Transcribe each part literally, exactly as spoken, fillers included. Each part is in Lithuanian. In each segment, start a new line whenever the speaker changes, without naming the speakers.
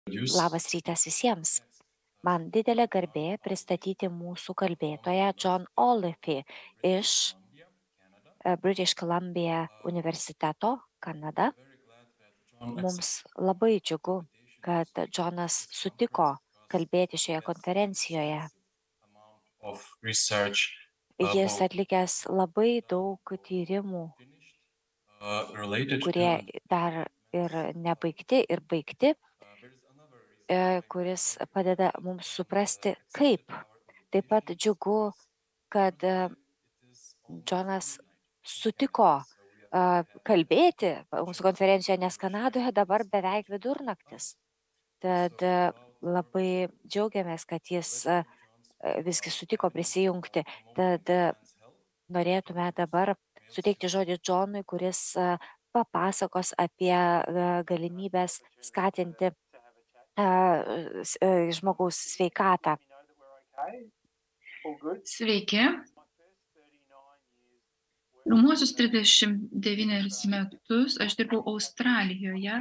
Labas rytas visiems. Man didelė garbė pristatyti mūsų kalbėtoją John Oliphį iš e, British Columbia universiteto, Kanada. Mums labai džiugu, kad Johnas sutiko kalbėti šioje konferencijoje. Jis atlikęs labai daug tyrimų, kurie dar ir nebaigti ir baigti, kuris padeda mums suprasti, kaip. Taip pat džiugu, kad Johnas sutiko kalbėti mūsų konferencijoje, nes Kanadoje dabar beveik vidurnaktis. Tad labai džiaugiamės, kad jis visgi sutiko prisijungti. Tad norėtume dabar suteikti žodį Johnui, kuris papasakos apie galimybės skatinti žmogaus sveikatą.
Sveiki. Pirmuosius trisdešimt devynerius metus aš dirbau Australijoje,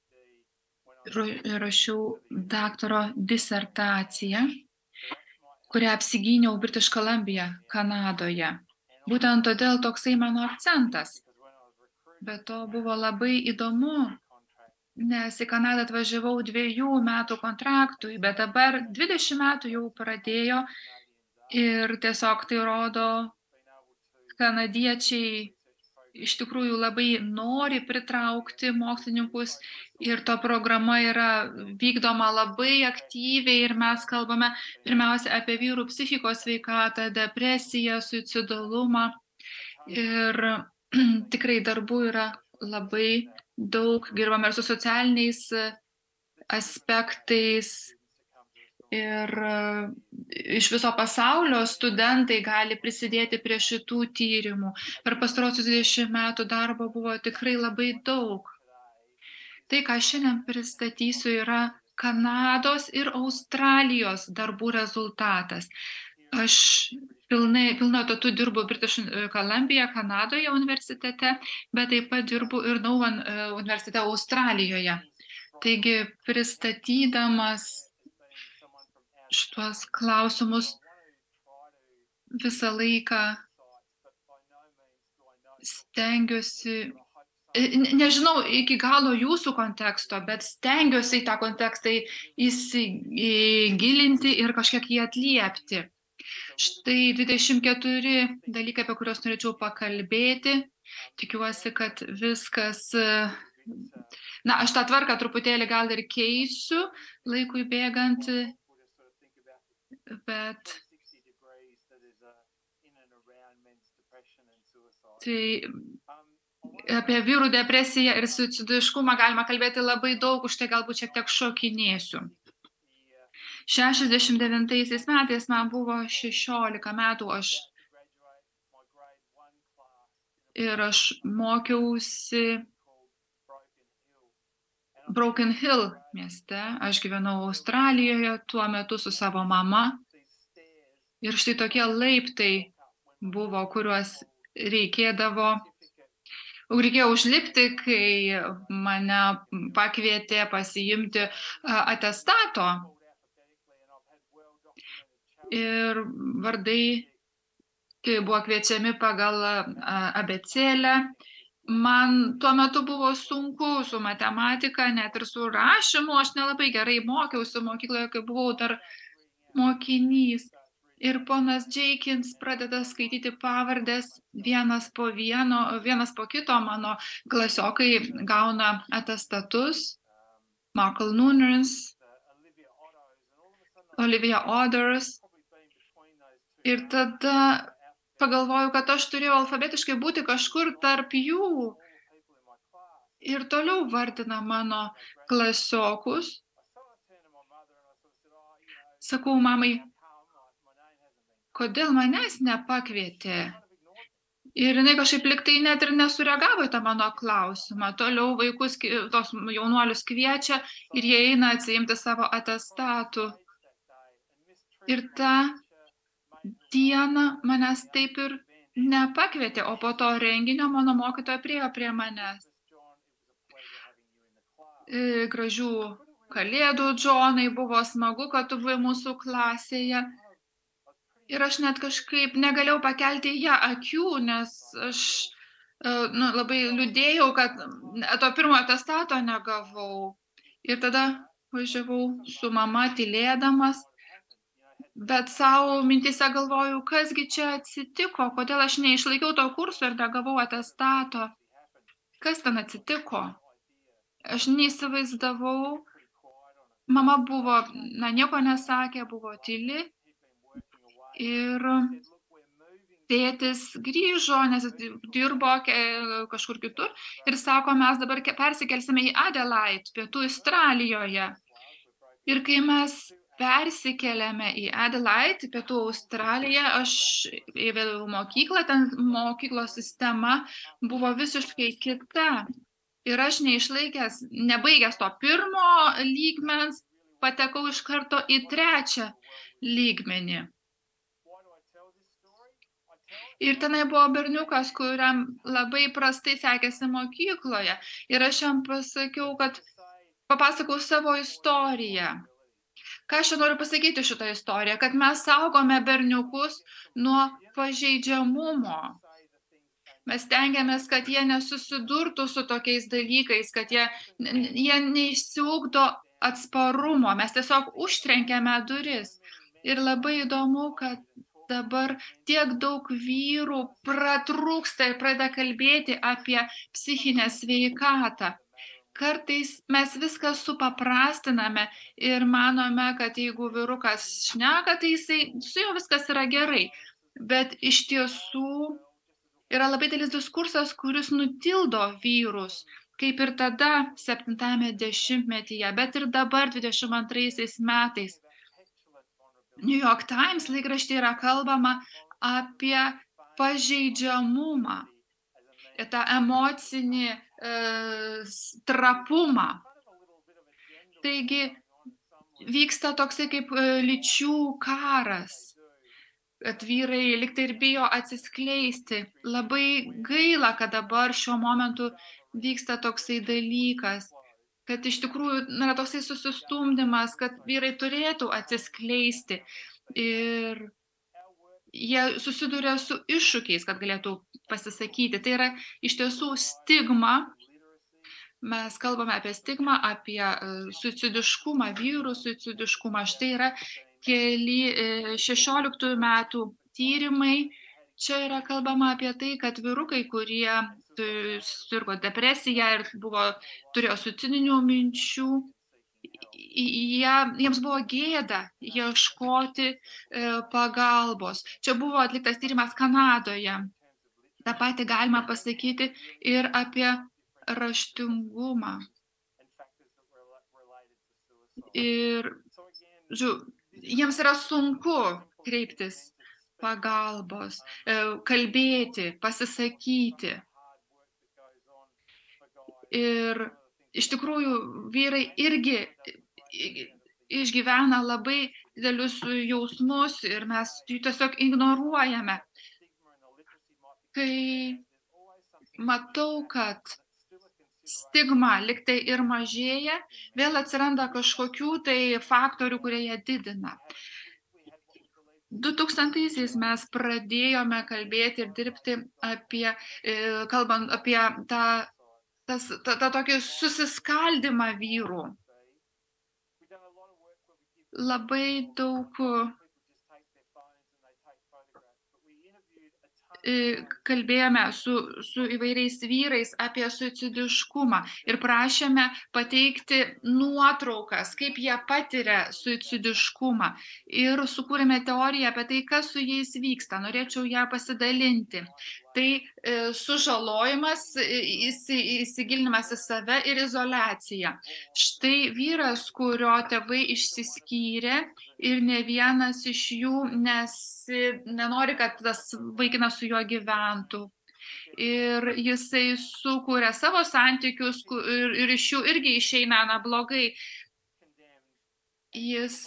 rašiau daktaro disertaciją, kurią apsigyniau British Columbia, Kanadoje. Būtent todėl toksai mano akcentas. Bet to buvo labai įdomu, nes į Kanadą atvažiavau dviejų metų kontraktui, bet dabar dvidešimt metų jau pradėjo ir tiesiog tai rodo, kanadiečiai iš tikrųjų labai nori pritraukti mokslininkus ir to programa yra vykdoma labai aktyviai ir mes kalbame pirmiausia apie vyrų psichikos sveikatą, depresiją, suicidalumą ir tikrai darbų yra labai daug, dirbame ir su socialiniais aspektais ir iš viso pasaulio studentai gali prisidėti prie šitų tyrimų. Per pastarosius dvidešimt metų darbo buvo tikrai labai daug. Tai, ką šiandien pristatysiu, yra Kanados ir Australijos darbų rezultatas. Aš pilnai, pilno etatų dirbu British Columbia, Kanadoje universitete, bet taip pat dirbu ir Nauvan universitete Australijoje. Taigi, pristatydamas šituos klausimus visą laiką stengiuosi, nežinau iki galo jūsų konteksto, bet stengiuosi į tą kontekstą įsigilinti ir kažkiek jį atliepti. Štai dvidešimt keturi dalykai, apie kuriuos norėčiau pakalbėti. Tikiuosi, kad viskas... Na, aš tą tvarką truputėlį gal ir keisiu laikui bėgant, bet tai apie vyrų depresiją ir suicidiškumą galima kalbėti labai daug, už tai galbūt šiek tiek šokinėsiu. šešiasdešimt devintaisiais metais man buvo šešiolika metų, aš ir aš mokiausi Broken Hill mieste, aš gyvenau Australijoje tuo metu su savo mama ir štai tokie laiptai buvo, kuriuos reikėdavo, reikėjo užlipti, kai mane pakvietė pasiimti atestato ir vardai buvo kviečiami pagal abėcėlę. Man tuo metu buvo sunku su matematika, net ir su rašymu, aš nelabai gerai mokiausi mokykloje, kai buvau dar mokinys. Ir ponas Jenkins pradeda skaityti pavardės vienas po vieno, vienas po kito, mano klasiokai gauna atestatus, Michael Nunes, Olivia Others. Ir tada pagalvoju, kad aš turėjau alfabetiškai būti kažkur tarp jų. Ir toliau vardina mano klasiokus. Sakau mamai, kodėl manęs nepakvietė? Ir jinai kažkaip liktai net ir nesureagavo į tą mano klausimą. Toliau vaikus, tos jaunuolius kviečia ir jie eina atsiimti savo atestatų. Ir ta dieną manęs taip ir nepakvietė, o po to renginio mano mokytoja priėjo prie manęs. Gražių Kalėdų, Džonai, buvo smagu, kad tu buvai mūsų klasėje. Ir aš net kažkaip negalėjau pakelti į ją akių, nes aš nu, labai liūdėjau, kad to pirmo atestato negavau. Ir tada važiavau su mama tylėdamas, bet savo mintise galvoju, kasgi čia atsitiko, kodėl aš neišlaikiau to kurso ir negavau atestato. Kas ten atsitiko? Aš neįsivaizdavau. Mama buvo, na, nieko nesakė, buvo tyli. Ir tėtis grįžo, nes dirbo kažkur kitur. Ir sako, mes dabar persikelsime į Adelaide, pietų Australijoje. Ir kai mes persikeliame į Adelaide, pietų Australiją, aš įvedau mokyklą, ten mokyklos sistema buvo visiškai kita. Ir aš neišlaikęs, nebaigęs to pirmo lygmens, patekau iš karto į trečią lygmenį. Ir tenai buvo berniukas, kuriam labai prastai sekėsi mokykloje. Ir aš jam pasakiau, kad papasakau savo istoriją. Ką aš noriu pasakyti šitą istoriją? Kad mes saugome berniukus nuo pažeidžiamumo. Mes stengiamės, kad jie nesusidurtų su tokiais dalykais, kad jie, jie neišsiugdo atsparumo. Mes tiesiog užtrenkėme duris. Ir labai įdomu, kad dabar tiek daug vyrų pratrūksta ir pradeda kalbėti apie psichinę sveikatą. Kartais mes viską supaprastiname ir manome, kad jeigu vyrukas šneka, tai jisai, su juo viskas yra gerai. Bet iš tiesų yra labai didelis diskursas, kuris nutildo vyrus, kaip ir tada septintame dešimtmetyje, bet ir dabar dvidešimt antraisiais metais. New York Times laikraštyje yra kalbama apie pažeidžiamumą, tą emocinį e, trapumą. Taigi vyksta toksai kaip lyčių karas, kad vyrai liktai ir bijo atsiskleisti. Labai gaila, kad dabar šiuo momentu vyksta toksai dalykas, kad iš tikrųjų yra toksai susistumdymas, kad vyrai turėtų atsiskleisti ir jie susiduria su iššūkiais, kad galėtų pasisakyti. Tai yra iš tiesų stigma. Mes kalbame apie stigmą, apie suicidiškumą, vyrų suicidiškumą. Štai yra keli šešioliktųjų metų tyrimai. Čia yra kalbama apie tai, kad vyrukai, kurie sirgo depresiją ir buvo, turėjo suicidinių minčių, jie, jiems buvo gėda ieškoti pagalbos. Čia buvo atliktas tyrimas Kanadoje. Ta pati galima pasakyti ir apie raštingumą. Ir, žiū, jiems yra sunku kreiptis pagalbos, kalbėti, pasisakyti. Ir iš tikrųjų vyrai irgi išgyvena labai didelius jausmus ir mes jų tiesiog ignoruojame. Kai matau, kad stigma liktai ir mažėja, vėl atsiranda kažkokių tai faktorių, kurie ją didina. du tūkstantaisiais mes pradėjome kalbėti ir dirbti apie, kalbant apie tą, tas, tą, tą tokį susiskaldymą vyrų. Labai daug kalbėjome su, su įvairiais vyrais apie suicidiškumą ir prašėme pateikti nuotraukas, kaip jie patiria suicidiškumą. Ir sukūrėme teoriją apie tai, kas su jais vyksta. Norėčiau ją pasidalinti. Tai e, sužalojimas, įsi, įsigilinimas į save ir izoliacija. Štai vyras, kurio tėvai išsiskyrė ir ne vienas iš jų nesi, nenori, kad tas vaikinas su juo gyventų. Ir jisai sukūrė savo santykius ir, ir iš jų irgi išeina na, blogai. Jis,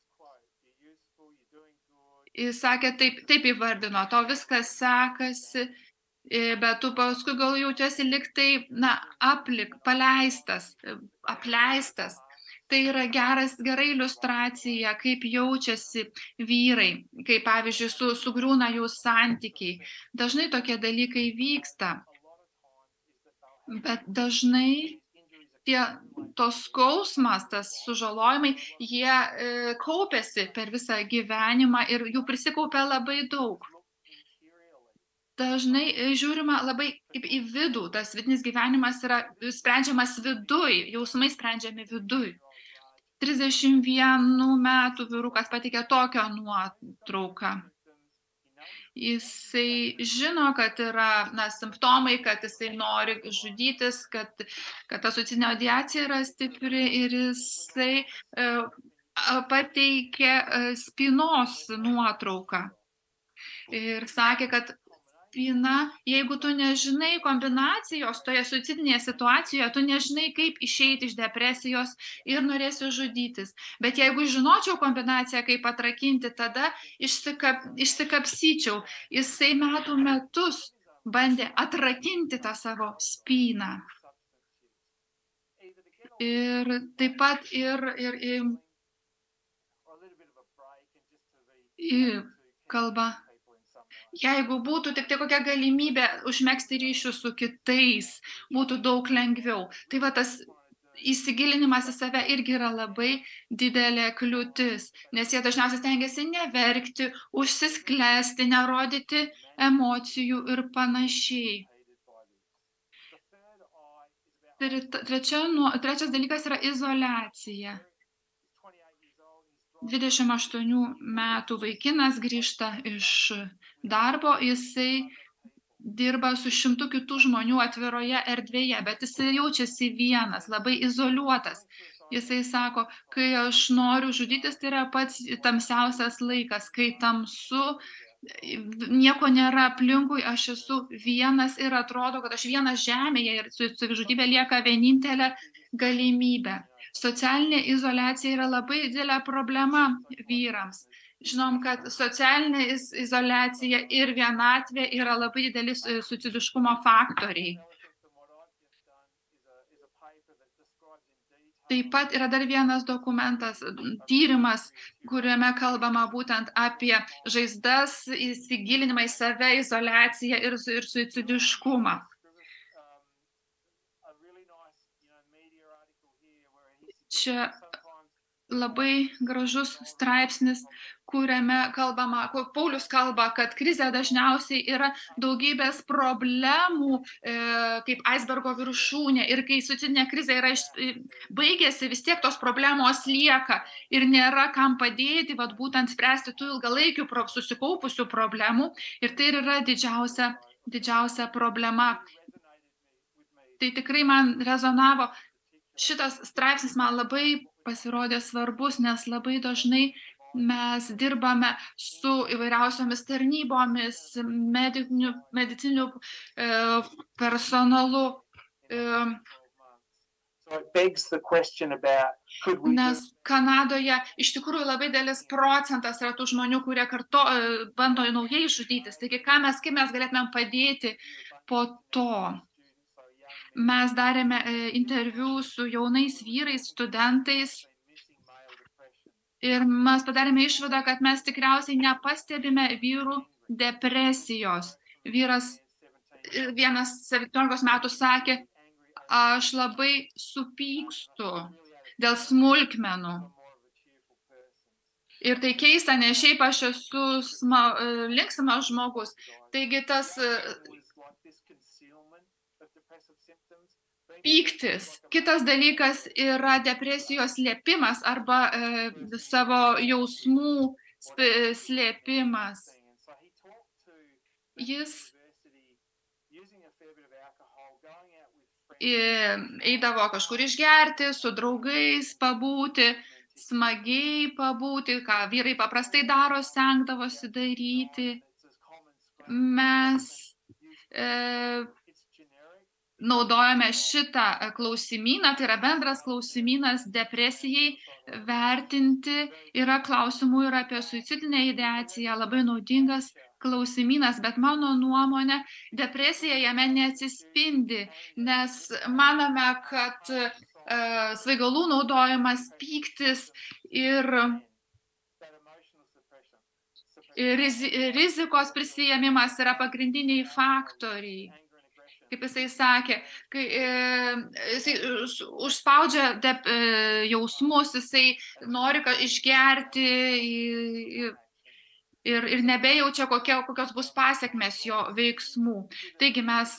jis sakė, taip, taip įvardino, to viskas sekasi, bet tu paskui gal jaučiasi lyg tai, na, aplik, paleistas, apleistas. Tai yra geras, gera iliustracija, kaip jaučiasi vyrai, kaip pavyzdžiui su, sugriūna jų santykiai. Dažnai tokie dalykai vyksta, bet dažnai tie, tos skausmas, tas sužalojimai, jie e, kaupiasi per visą gyvenimą ir jų prisikaupia labai daug. Dažnai žiūrima labai į, į vidų, tas vidinis gyvenimas yra sprendžiamas viduj, jausmai sprendžiami viduj. trisdešimt vienų metų vyrukas pateikė tokią nuotrauką. Jisai žino, kad yra na, simptomai, kad jisai nori žudytis, kad, kad ta suicidinė ideacija yra stipri ir jisai e, pateikė e, spynos nuotrauką. Ir sakė, kad spyna, jeigu tu nežinai kombinacijos toje suicidinėje situacijoje, tu nežinai, kaip išeiti iš depresijos ir norėsi žudytis. Bet jeigu žinočiau kombinaciją, kaip atrakinti, tada išsikap, išsikapsyčiau. Jisai metų metus bandė atrakinti tą savo spyną. Ir taip pat ir, ir, ir, ir kalba. Jeigu būtų tik tai kokia galimybė užmegzti ryšių su kitais, būtų daug lengviau. Tai va tas įsigilinimas į save irgi yra labai didelė kliūtis, nes jie dažniausiai stengiasi neverkti, užsisklęsti, nerodyti emocijų ir panašiai. Trečia, nu, trečias dalykas yra izoliacija. dvidešimt aštuonių metų vaikinas grįžta iš darbo, jisai dirba su šimtu kitų žmonių atviroje erdvėje, bet jisai jaučiasi vienas, labai izoliuotas. Jisai sako, kai aš noriu žudytis, tai yra pats tamsiausias laikas, kai tamsu, nieko nėra aplinkui, aš esu vienas ir atrodo, kad aš vienas žemėje ir savižudybė lieka vienintelė galimybė. Socialinė izoliacija yra labai didelė problema vyrams. Žinom, kad socialinė izoliacija ir vienatvė yra labai dideli suicidiškumo faktoriai. Taip pat yra dar vienas dokumentas, tyrimas, kuriame kalbama būtent apie žaizdas, įsigilinimą į save, izoliaciją ir, ir suicidiškumą. Čia labai gražus straipsnis, kuriame kalbama, Paulius kalba, kad krizė dažniausiai yra daugybės problemų, e, kaip aisbergo viršūnė. Ir kai suicidinė krizė yra iš, baigėsi, vis tiek tos problemos lieka ir nėra kam padėti, vat, būtent spręsti tų ilgalaikių pro, susikaupusių problemų. Ir tai yra didžiausia, didžiausia problema. Tai tikrai man rezonavo. Šitas straipsnis man labai pasirodė svarbus, nes labai dažnai mes dirbame su įvairiausiomis tarnybomis, mediciniu, mediciniu e, personalu. E, nes Kanadoje iš tikrųjų labai didelis procentas yra tų žmonių, kurie karto, bando naujai žudytis. Taigi, ką mes, kaip mes galėtumėm padėti po to? Mes darėme interviu su jaunais vyrais, studentais ir mes padarėme išvadą, kad mes tikriausiai nepastebime vyrų depresijos. Vyras vienas septyniolikos metų sakė, aš labai supykstu dėl smulkmenų. Ir tai keista, nes šiaip aš esu sma, linksmas žmogus. Taigi tas pyktis. Kitas dalykas yra depresijos slėpimas arba e, savo jausmų slėpimas. Jis eidavo kažkur išgerti, su draugais pabūti, smagiai pabūti, ką vyrai paprastai daro, stengdavosi daryti. Mes e, naudojame šitą klausimyną, tai yra bendras klausimynas depresijai vertinti. Yra klausimų ir apie suicidinę ideaciją, labai naudingas klausimynas, bet mano nuomonė, depresija jame neatsispindi, nes manome, kad svaigalų naudojimas, pyktis ir rizikos prisijėmimas yra pagrindiniai faktoriai. Kaip jisai sakė, kai jisai užspaudžia dep, jausmus, jisai nori išgerti ir, ir nebejaučia, kokia, kokios bus pasekmės jo veiksmų. Taigi mes,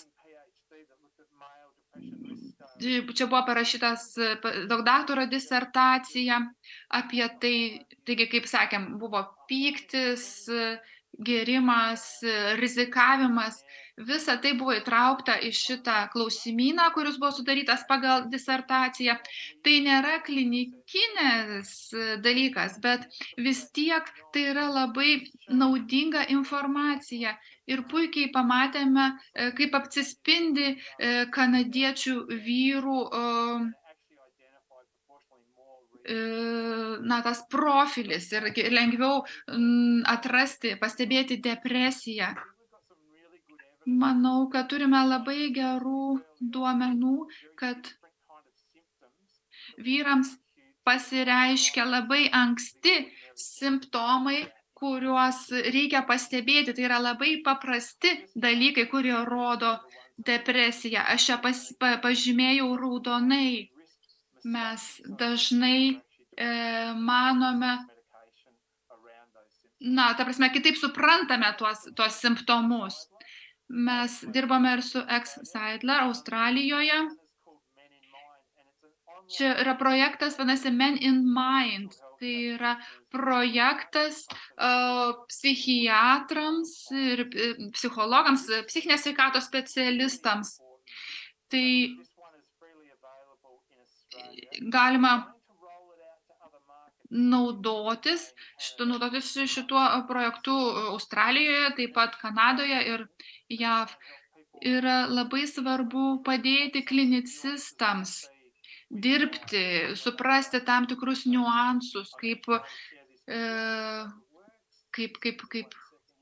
čia buvo parašytas daktaro disertacija apie tai, taigi, kaip sakėm, buvo pyktis, gėrimas, rizikavimas. Visa tai buvo įtraukta į šitą klausimyną, kuris buvo sudarytas pagal disertaciją. Tai nėra klinikinis dalykas, bet vis tiek tai yra labai naudinga informacija. Ir puikiai pamatėme, kaip apsispindi kanadiečių vyrų na, tas profilis ir lengviau atrasti, pastebėti depresiją. Manau, kad turime labai gerų duomenų, kad vyrams pasireiškia labai anksti simptomai, kuriuos reikia pastebėti. Tai yra labai paprasti dalykai, kurie rodo depresiją. Aš čia pas, pa, pažymėjau raudonai. Mes dažnai e, manome, na, ta prasme, kitaip suprantame tuos, tuos simptomus. Mes dirbame ir su Ex Seidler Australijoje. Čia yra projektas, vadinasi, Men in Mind. Tai yra projektas uh, psichiatrams ir psichologams, psichinės sveikatos specialistams. Tai galima naudotis, šito, naudotis šituo projektu Australijoje, taip pat Kanadoje ir J A V. Yra labai svarbu padėti klinicistams dirbti, suprasti tam tikrus niuansus, kaip, e, kaip, kaip, kaip,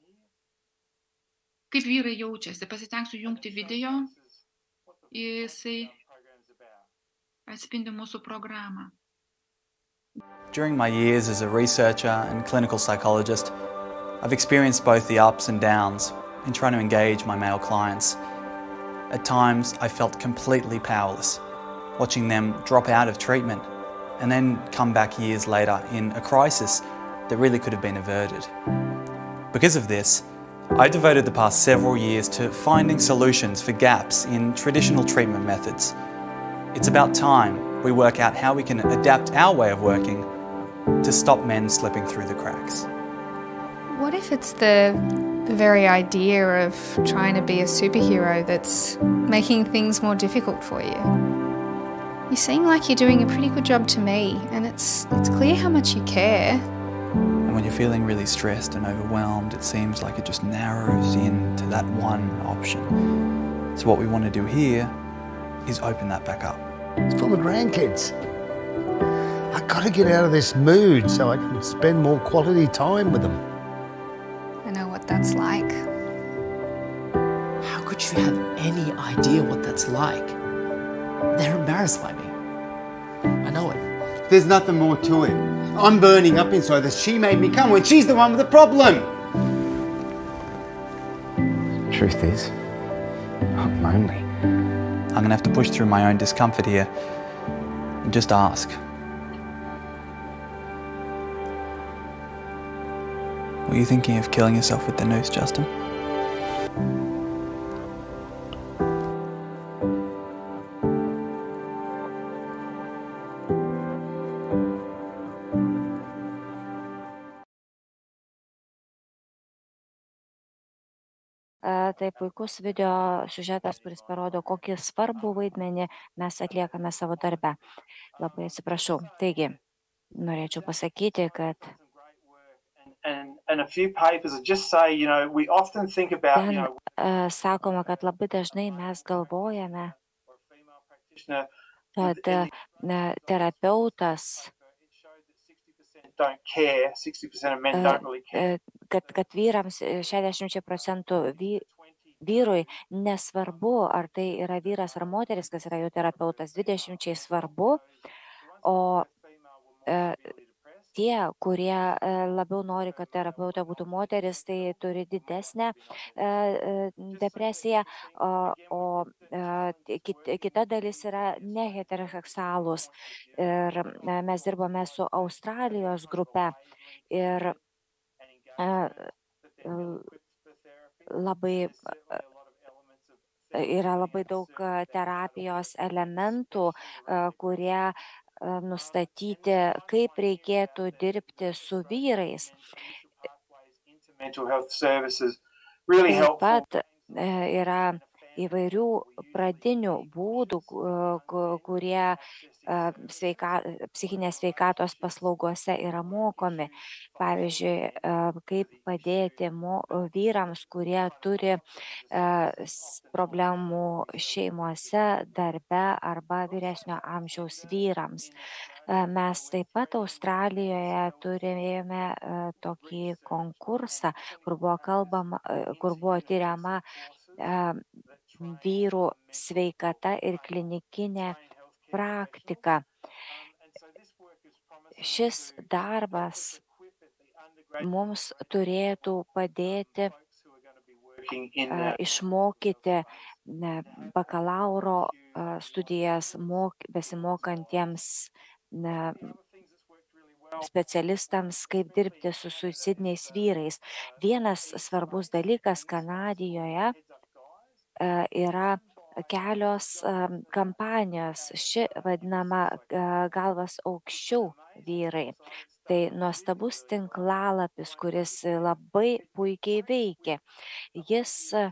kaip vyrai jaučiasi. Pasitengsiu jungti video, jisai atspindi mūsų programą.
During my years as a researcher and clinical psychologist, I've experienced both the ups and downs in trying to engage my male clients. At times, I felt completely powerless, watching them drop out of treatment and then come back years later in a crisis that really could have been averted. Because of this, I devoted the past several years to finding solutions for gaps in traditional treatment methods. It's about time we work out how we can adapt our way of working to stop men slipping through the cracks.
What if it's the, the very idea of trying to be a superhero that's making things more difficult for you? You seem like you're doing a pretty good job to me, and it's, it's clear how much you care.
And when you're feeling really stressed and overwhelmed, it seems like it just narrows in to that one option. So what we want to do here is open that back up.
It's for my grandkids. I gotta get out of this mood so I can spend more quality time with them.
I know what that's like.
How could you have any idea what that's like? They're embarrassed by me. I know it.
There's nothing more to it. I'm burning up inside that she made me come when she's the one with the problem.
Truth is, I'm lonely.
I'm gonna have to push through my own discomfort here and just ask. Were you thinking of killing yourself with the noose, Justin?
Tai puikus video siužetas, kuris parodo, kokį svarbų vaidmenį mes atliekame savo darbe. Labai atsiprašau. Taigi, norėčiau pasakyti, kad
And, and a few papers that just say, you know, we often think about, you
ten
know,
uh, sakoma, kad labai dažnai mes galvojame,
or a female practitioner,
kad uh, terapeutas,
it showed that sixty percent don't care, sixty percent of men
uh,
don't really care.
uh, kad, kad vyrams šešiasdešimt procentų vy, vyrui nesvarbu, ar tai yra vyras ar moteris, kas yra jo terapeutas, dvidešimčiai svarbu, o e, tie, kurie e, labiau nori, kad terapeutė būtų moteris, tai turi didesnę e, e, depresiją, o, o e, kit- kita dalis yra neheteroseksualūs. Ir e, mes dirbame su Australijos grupe ir e, e, labai e, yra labai daug e, terapijos elementų, e, kurie e, nustatyti, kaip reikėtų dirbti su vyrais.
Mental health services really
Taip
helpful.
pat e, yra įvairių pradinių būdų, ku- ku- kurie e, sveika, psichinės sveikatos paslaugose yra mokomi. Pavyzdžiui, e, kaip padėti mo, vyrams, kurie turi e, s- problemų šeimose, darbe arba vyresnio amžiaus vyrams. E, Mes taip pat Australijoje turėjome e, tokį konkursą, kur buvo kalbama, e, kur buvo tyriama e, vyrų sveikata ir klinikinė praktika. Šis darbas mums turėtų padėti
Working in
e,
the
išmokyti ne, bakalauro e, studijas mok, besimokantiems ne, specialistams, kaip dirbti su suicidiniais vyrais. Vienas svarbus dalykas Kanadijoje e, yra kelios e, kampanijos, ši vadinama e, galvas aukščiau vyrai. Tai nuostabus tinklalapis, kuris labai puikiai veikia. Jis e,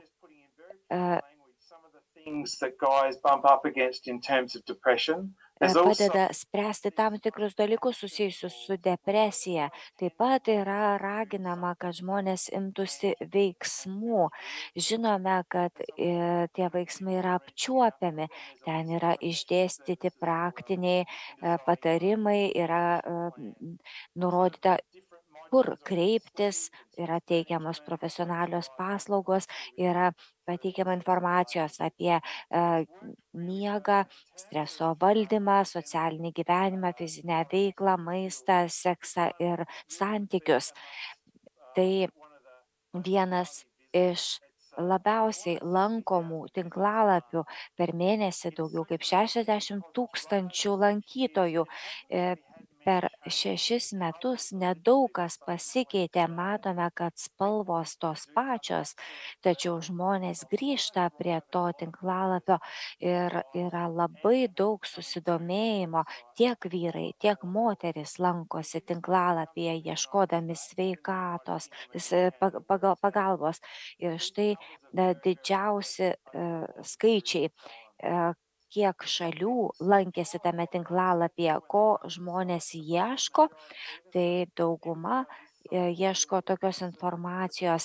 some of the things that guys bump up against in terms of depression. There's also
padeda spręsti tam tikrus dalykus susijusius su depresija. Taip pat yra raginama, kad žmonės imtųsi veiksmų. Žinome, kad e, tie veiksmai yra apčiuopiami. Ten yra išdėstyti praktiniai e, patarimai, yra e, m, nurodyta, kur kreiptis, yra teikiamos profesionalios paslaugos, yra pateikiama informacijos apie e, miegą, streso valdymą, socialinį gyvenimą, fizinę veiklą, maistą, seksą ir santykius. Tai vienas iš labiausiai lankomų tinklalapių per mėnesį, daugiau kaip šešiasdešimt tūkstančių lankytojų. E, Per šešis metus nedaug kas pasikeitė, matome, kad spalvos tos pačios, tačiau žmonės grįžta prie to tinklalapio ir yra labai daug susidomėjimo. Tiek vyrai, tiek moteris lankosi tinklalapyje ieškodami sveikatos, s- pag- pagal- pagalbos. Ir štai e, didžiausi e, skaičiai, e, kiek šalių lankėsi tame tinklalapyje, ko žmonės ieško, tai dauguma e, ieško tokios informacijos,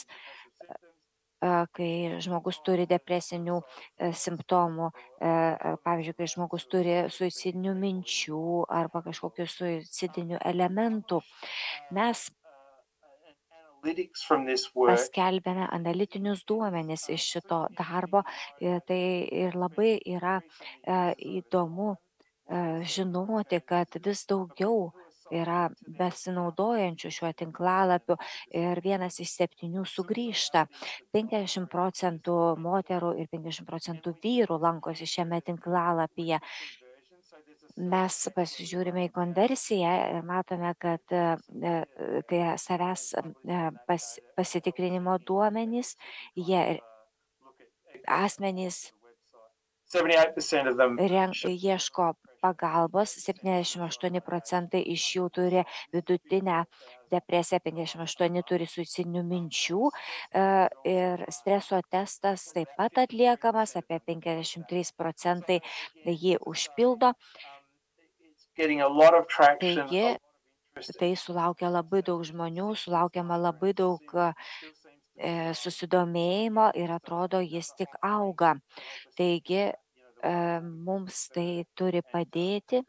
e, kai žmogus turi depresinių e, simptomų, e, e, pavyzdžiui, kai žmogus turi suicidinių minčių arba kažkokių suicidinių elementų. Mes
analytics from this work
paskelbėme analitinius duomenis iš šito darbo. Ir tai ir labai yra e, įdomu e, žinoti, kad vis daugiau yra besinaudojančių šiuo tinklalapiu ir vienas iš septynių sugrįžta. penkiasdešimt procentų moterų ir penkiasdešimt procentų vyrų lankosi šiame tinklalapyje. Mes pasižiūrime į konversiją ir matome, kad e, e, tai yra savęs e, pas, pasitikrinimo duomenys, jie asmenys
seventy-eight percent of them
ren, ieško pagalbos, septyniasdešimt aštuoni procentai iš jų turi vidutinę depresiją, penkiasdešimt aštuoni turi suicidinių minčių e, ir streso testas taip pat atliekamas, apie penkiasdešimt trys procentai jį užpildo.
getting a lot of traction. a
Taigi,
lot of interest.
tai sulaukia labai daug žmonių, sulaukiama labai daug e, susidomėjimo ir atrodo, jis tik auga. Taigi, e, mums tai turi padėti e,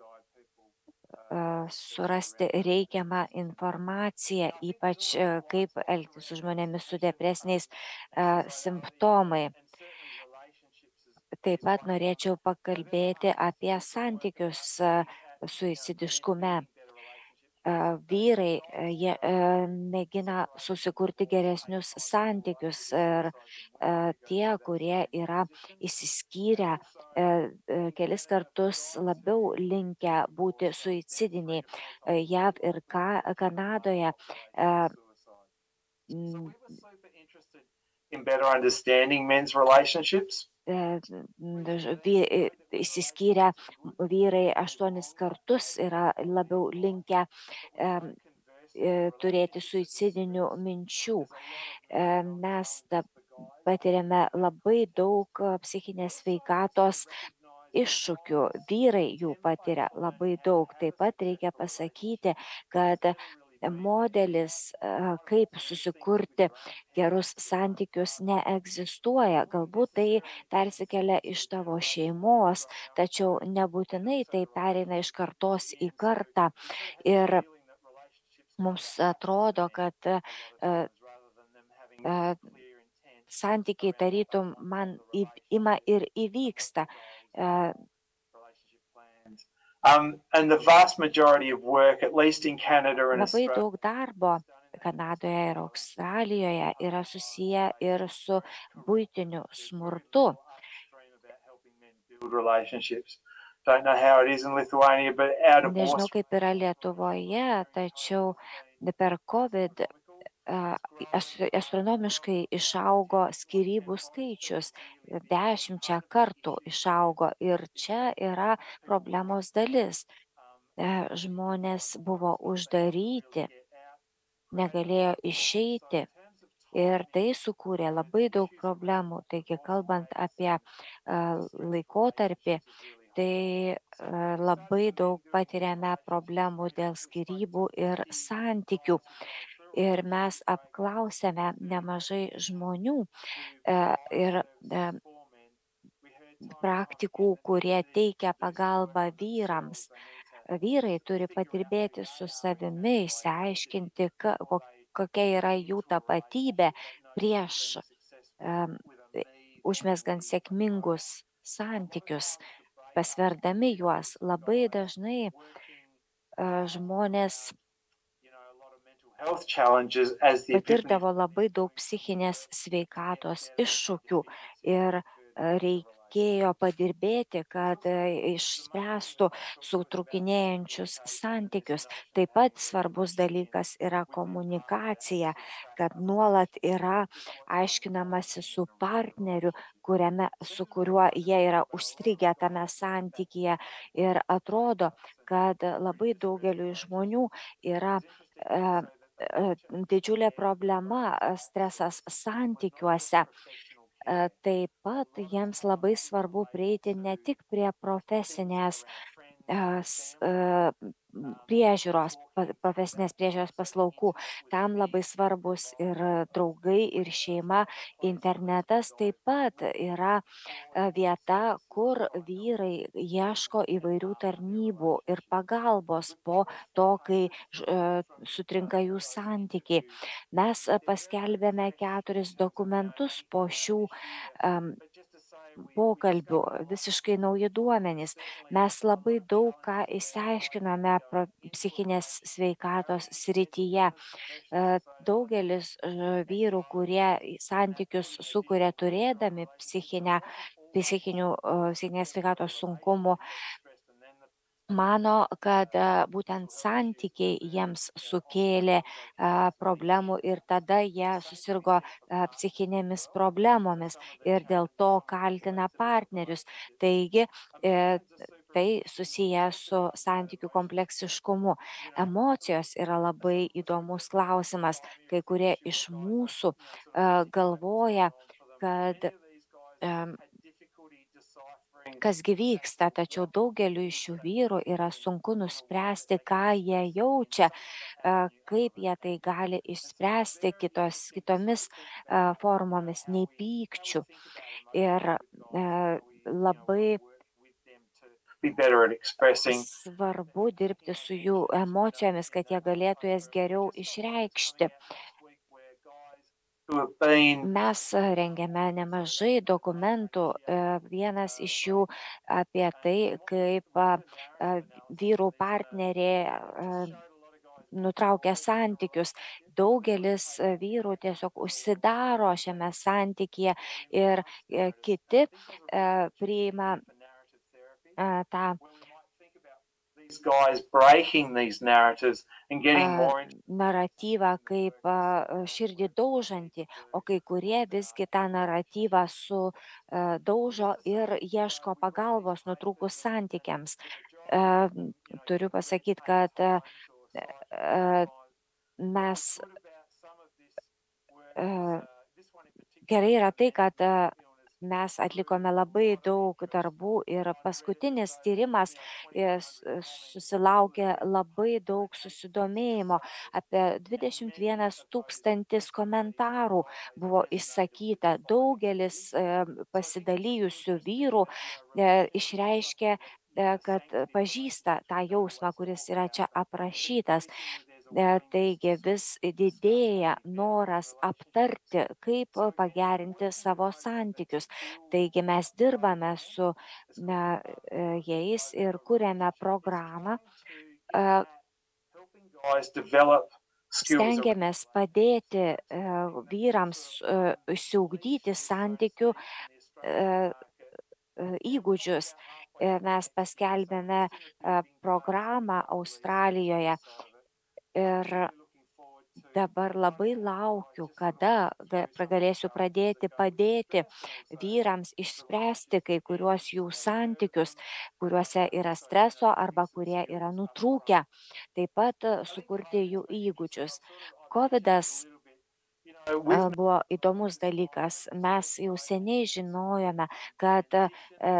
surasti reikiamą informaciją, ypač e, kaip elgtis su žmonėmis su depresiniais e, simptomai. Taip pat norėčiau pakalbėti apie santykius suicidiškume. Vyrai, jie mėgina susikurti geresnius santykius ir tie, kurie yra įsiskyrę, kelis kartus labiau linkę būti suicidiniai. J A V ir Kanadoje
in better understanding men's relationships.
Įsiskyrę vyrai aštuonis kartus yra labiau linkę turėti suicidinių minčių. Mes patiriame labai daug psichinės sveikatos iššūkių. Vyrai jų patiria labai daug. Taip pat reikia pasakyti, kad modelis, kaip susikurti gerus santykius, neegzistuoja. Galbūt tai persikelia iš tavo šeimos, tačiau nebūtinai tai pereina iš kartos į kartą. Ir mums atrodo, kad santykiai tarytum man ima ir įvyksta.
Um, and the vast majority of work, at least in Canada and
Labai
Australia,
daug darbo Kanadoje ir Australijoje yra susiję ir su buitiniu smurtu.
build relationships. Don't know how it is in Lithuania, but our
Nežinau,
divorce
kaip yra Lietuvoje, tačiau per COVID astronomiškai išaugo skyrybų skaičius, dešimčia kartų išaugo ir čia yra problemos dalis. Žmonės buvo uždaryti, negalėjo išeiti ir tai sukūrė labai daug problemų. Taigi, kalbant apie laikotarpį, tai labai daug patiriame problemų dėl skyrybų ir santykių. Ir mes apklausėme nemažai žmonių ir praktikų, kurie teikia pagalbą vyrams. Vyrai turi padirbėti su savimi, išsiaiškinti, kokia yra jų tapatybė prieš um, užmesgant sėkmingus santykius, pasverdami juos. Labai dažnai uh, žmonės
health challenges as the
patirdavo labai daug psichinės sveikatos iššūkių ir reikėjo padirbėti, kad išspręstų sutrukinėjančius santykius. Taip pat svarbus dalykas yra komunikacija, kad nuolat yra aiškinamasi su partneriu, kuriame, su kuriuo jie yra užstrigę tame santykyje. Ir atrodo, kad labai daugeliu žmonių yra e, didžiulė problema stresas santykiuose. Taip pat jiems labai svarbu prieiti ne tik prie profesinės priežiūros, profesinės priežiūros paslaugų. Tam labai svarbus ir draugai, ir šeima. Internetas taip pat yra vieta, kur vyrai ieško įvairių tarnybų ir pagalbos po to, kai sutrinka jų santykiai. Mes paskelbėme keturis dokumentus po šių um, pokalbių, visiškai nauji duomenys. Mes labai daug ką išsiaiškinome psichinės sveikatos srityje. Daugelis vyrų, kurie santykius sukuria turėdami psichinę, psichinių, psichinės sveikatos sunkumų, mano, kad būtent santykiai jiems sukėlė problemų ir tada jie susirgo psichinėmis problemomis ir dėl to kaltina partnerius. Taigi, tai susiję su santykių kompleksiškumu. Emocijos yra labai įdomus klausimas. Kai kurie iš mūsų galvoja, kad kasgi vyksta, tačiau daugeliu iš šių vyrų yra sunku nuspręsti, ką jie jaučia, kaip jie tai gali išspręsti kitos, kitomis formomis, nei pykčių. Ir labai svarbu dirbti su jų emocijomis, kad jie galėtų jas geriau išreikšti.
who have been
Mes rengėme nemažai dokumentų, e, vienas iš jų apie tai, kaip a, a, vyrų partnerė a, nutraukia santykius. Daugelis e, vyrų tiesiog užsidaro šiame santykyje ir e, kiti e, priima e, tą
these guys breaking these narratives and getting
a,
more into
naratyvą kaip a, širdį daužantį, o kai kurie visgi tą naratyvą sudaužo ir ieško pagalbos nutrūkus santykiams. E, Turiu pasakyti, kad e, e, mes e, gerai yra tai, kad e, mes atlikome labai daug darbų ir paskutinis tyrimas e, s- susilaukė labai daug susidomėjimo. Apie dvidešimt vienas tūkstantis komentarų buvo išsakyta. Daugelis e, pasidalijusių vyrų e, išreiškė, e, kad pažįsta tą jausmą, kuris yra čia aprašytas. E, Taigi vis didėja noras aptarti, kaip pagerinti savo santykius. Taigi mes dirbame su na, e, jais ir kuriame programą, e,
helping guys develop skills around
stengiamės padėti e, vyrams e, išsiugdyti santykių e, e, įgūdžius. E, Mes paskelbėme e, programą Australijoje ir dabar labai laukiu, kada ga- pra- galėsiu pradėti padėti vyrams išspręsti kai kuriuos jų santykius, kuriuose yra streso arba kurie yra nutrūkę, taip pat e, sukurti jų įgūdžius. Covidas
you know,
e,
with
buvo įdomus dalykas. Mes jau seniai žinojome, kad e,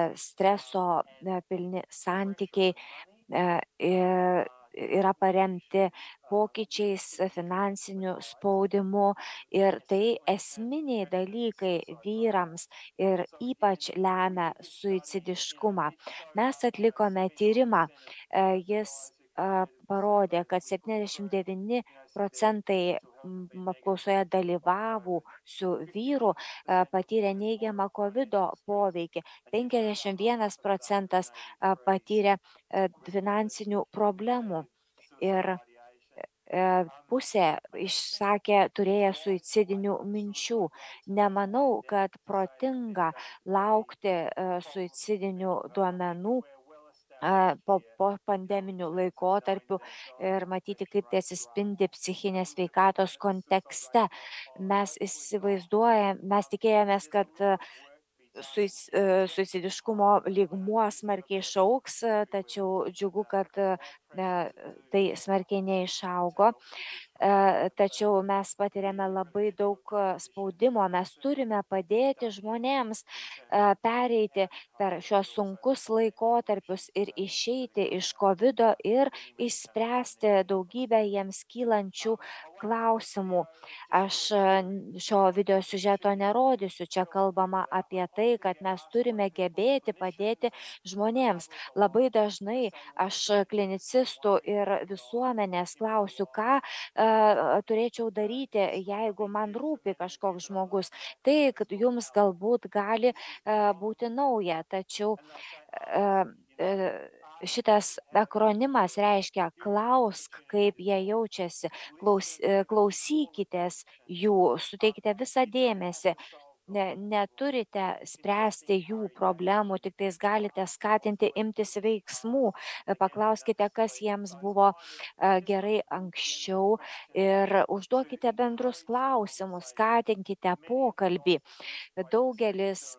streso e, pilni santykiai e, i- yra paremti pokyčiais, finansiniu spaudimu ir tai esminiai dalykai vyrams ir ypač lemia suicidiškumą. Mes atlikome tyrimą, e, jis e, parodė, kad septyniasdešimt devyni procentai m, apklausoje dalyvavusių vyrų e, patyrė neigiamą COVID poveikį, penkiasdešimt vienas procentas e, patyrė e, finansinių problemų ir e, pusė išsakė turėję suicidinių minčių. Nemanau, kad protinga laukti e, suicidinių duomenų e, po, po pandeminių laikotarpių ir matyti, kaip tai atsispindi psichinės sveikatos kontekste. Mes įsivaizduojame, mes tikėjomės, kad e, suis- e, suicidiškumo lygmuo smarkiai išauks, e, tačiau džiugu, kad e, e, tai smarkiai neišaugo. E, Tačiau mes patiriame labai daug e, spaudimo. Mes turime padėti žmonėms e, pereiti per šios sunkus laikotarpius ir išeiti iš COVID ir išspręsti daugybę jiems kylančių klausimų. Aš e, n- šio video siužeto nerodysiu. Čia kalbama apie tai, kad mes turime gebėti padėti žmonėms. Labai dažnai aš klinicistų ir visuomenės klausiu, ką e, turėčiau daryti, jeigu man rūpi kažkoks žmogus. Tai, kad jums galbūt gali e, būti nauja, tačiau e, e, šitas akronimas reiškia klausk, kaip jie jaučiasi, klaus, e, klausykitės jų, suteikite visą dėmesį. Ne, neturite spręsti jų problemų, tik tais galite skatinti imtis veiksmų. E, Paklauskite, kas jiems buvo e, gerai anksčiau ir užduokite bendrus klausimus, skatinkite pokalbį. Daugelis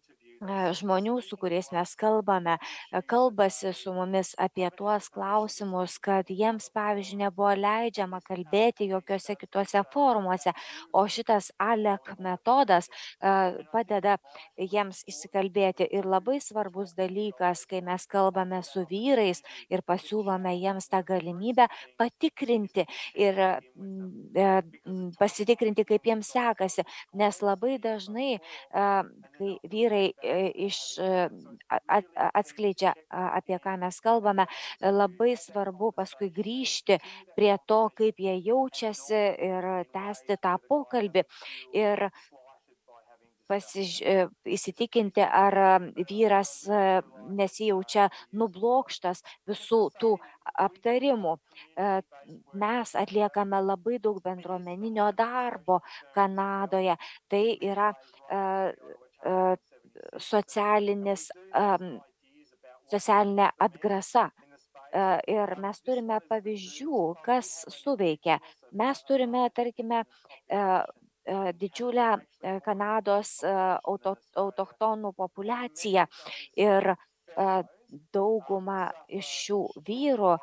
e, žmonių, su kuriais mes kalbame, e, kalbasi su mumis apie tuos klausimus, kad jiems, pavyzdžiui, nebuvo leidžiama kalbėti jokiuose kituose forumuose, o šitas ALEK metodas e, padeda jiems įsikalbėti. Ir labai svarbus dalykas, kai mes kalbame su vyrais ir pasiūlome jiems tą galimybę patikrinti ir mm, e, mm, pasitikrinti, kaip jiems sekasi, nes labai dažnai, e, kai vyrai e, iš, atskleidžia, apie ką mes kalbame, labai svarbu paskui grįžti prie to, kaip jie jaučiasi ir tęsti tą pokalbį. Ir pasiž... įsitikinti, ar vyras nesijaučia nublokštas visų tų aptarimų. Mes atliekame labai daug bendruomeninio darbo Kanadoje. Tai yra socialinis, socialinė atgrasa. Ir mes turime pavyzdžių, kas suveikia. Mes turime, tarkime, didžiulę Kanados auto, autochtonų populiaciją ir dauguma iš šių vyrų